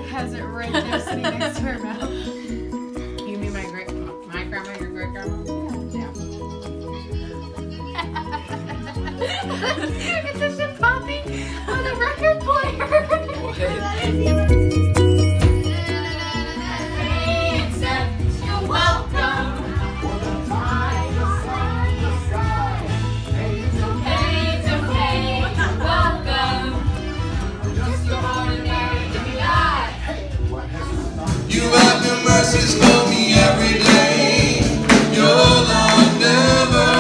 has it right there sitting next to her mouth. You mean my grandma, your great grandma? Yeah. It's just a popping on a record player. You're welcome. It's okay, welcome. Just your ordinary guy. You have your mercies for me every day. Your love never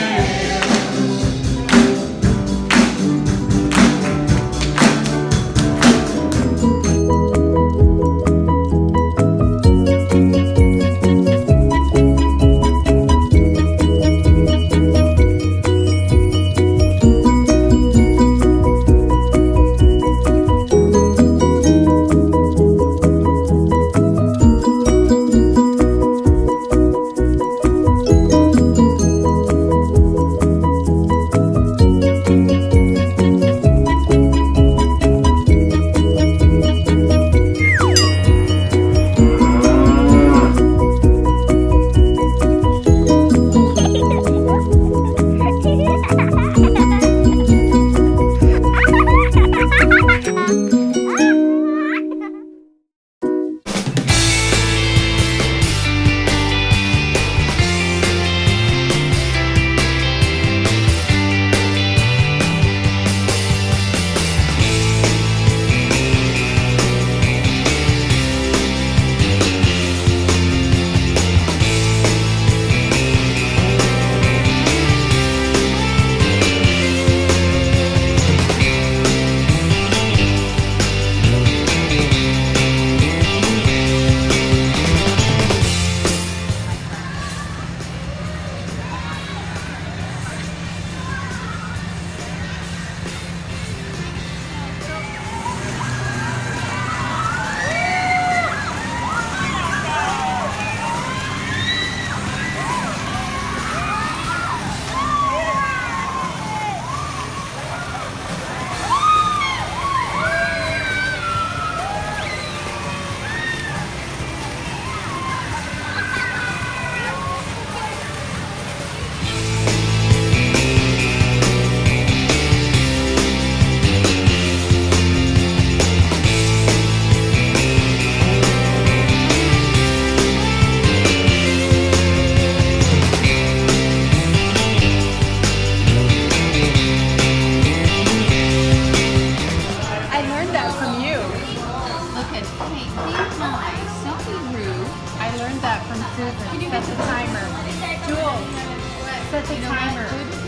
Set the timer. Jules, set the timer.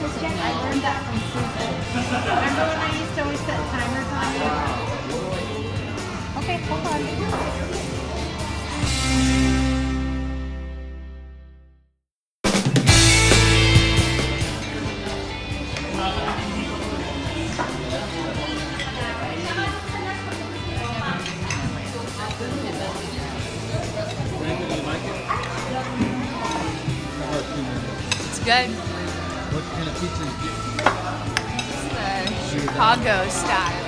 I learned that from Susan. Remember when I used to always set timers on you? Okay, hold on. Good. What kind of pizza is it? It's the Chicago style.